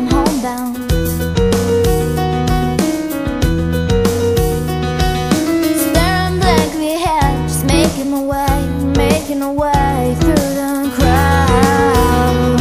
I'm homebound. Staring blankly ahead, just making my way through the crowd.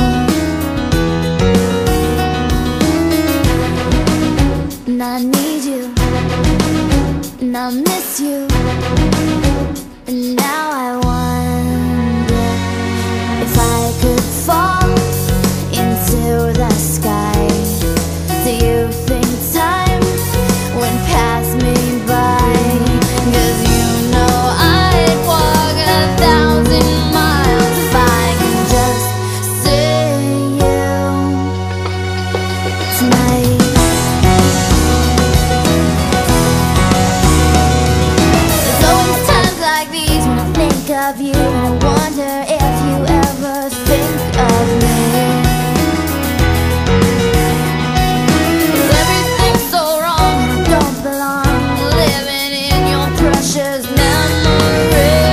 And I need you, and I miss you, and now I wonder if I could fall into the sky. Do you think time would pass me by? 'Cause you know I'd walk 1,000 miles if I could just see you tonight. There's always times like these when I think of you, and I wonder if you ever think of me. 'Cause everything's so wrong and I don't belong, living in your precious memory.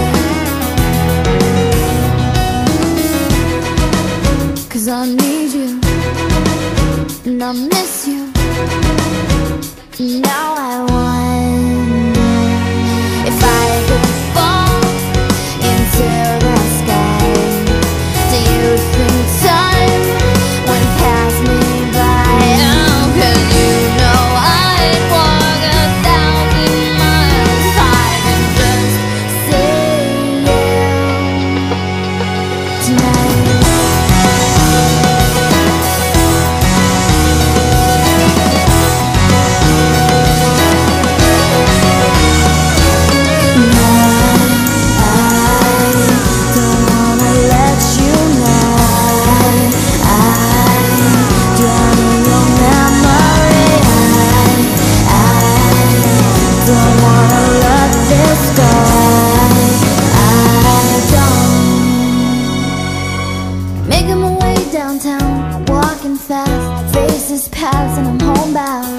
'Cause I need you, and I miss you, and now I wonder if I could fall into the sky. Do you think time would pass me by? Oh, 'cause you know I'd walk 1,000 miles if I could just see you tonight. Making my way downtown, walking fast, faces pass and I'm homebound.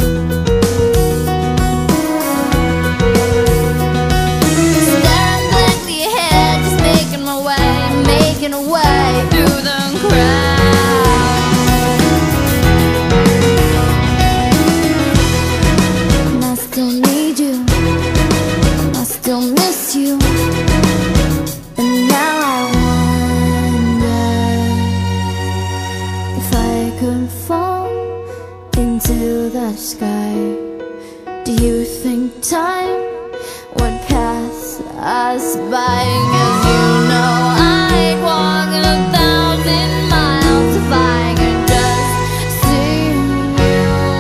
Staring blankly ahead, just making my way through the crowd. And I still need you, I still miss you, and now I wonder if I could fall into the sky. Do you think time would pass us by? 'Cause you know I'd walk 1,000 miles if I could just see you.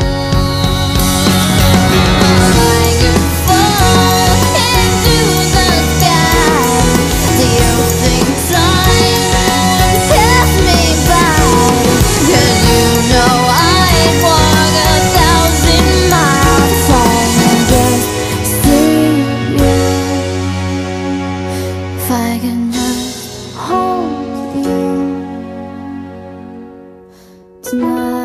If I could fall into the sky, do you think time would pass me by? 'Cause you know I'd walk 1,000 miles if I could just see you. If I can just hold you tonight.